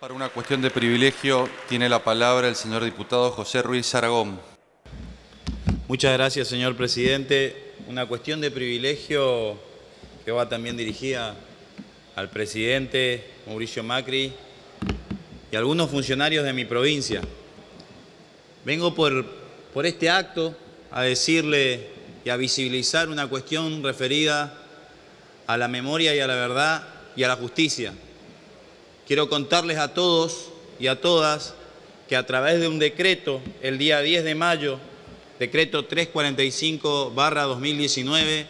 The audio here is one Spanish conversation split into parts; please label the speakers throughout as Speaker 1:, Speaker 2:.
Speaker 1: Para una cuestión de privilegio, tiene la palabra el señor diputado José Ruiz Aragón.
Speaker 2: Muchas gracias, señor presidente. Una cuestión de privilegio que va también dirigida al presidente Mauricio Macri y a algunos funcionarios de mi provincia. Vengo por este acto a decirle y a visibilizar una cuestión referida a la memoria y a la verdad y a la justicia. Quiero contarles a todos y a todas que a través de un decreto, el día 10 de mayo, decreto 345/2019,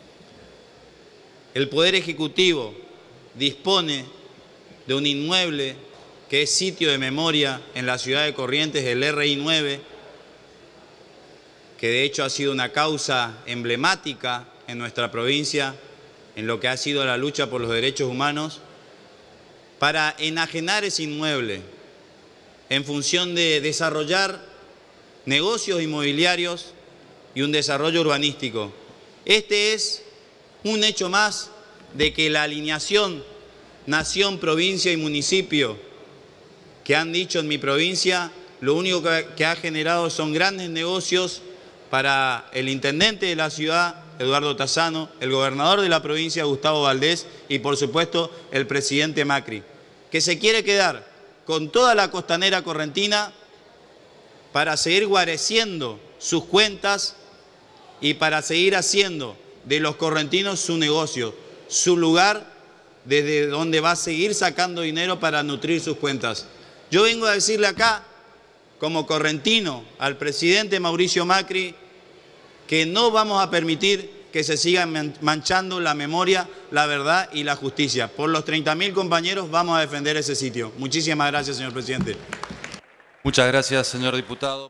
Speaker 2: el Poder Ejecutivo dispone de un inmueble que es sitio de memoria en la ciudad de Corrientes, el RI9, que de hecho ha sido una causa emblemática en nuestra provincia en lo que ha sido la lucha por los derechos humanos, para enajenar ese inmueble en función de desarrollar negocios inmobiliarios y un desarrollo urbanístico. Este es un hecho más de que la alineación nación, provincia y municipio que han dicho en mi provincia, lo único que ha generado son grandes negocios para el intendente de la ciudad, Eduardo Tassano, el gobernador de la provincia, Gustavo Valdés, y por supuesto el presidente Macri, que se quiere quedar con toda la costanera correntina para seguir guareciendo sus cuentas y para seguir haciendo de los correntinos su negocio, su lugar desde donde va a seguir sacando dinero para nutrir sus cuentas. Yo vengo a decirle acá, como correntino, al presidente Mauricio Macri, que no vamos a permitir que se siga manchando la memoria, la verdad y la justicia. Por los 30.000 compañeros vamos a defender ese sitio. Muchísimas gracias, señor presidente.
Speaker 1: Muchas gracias, señor diputado.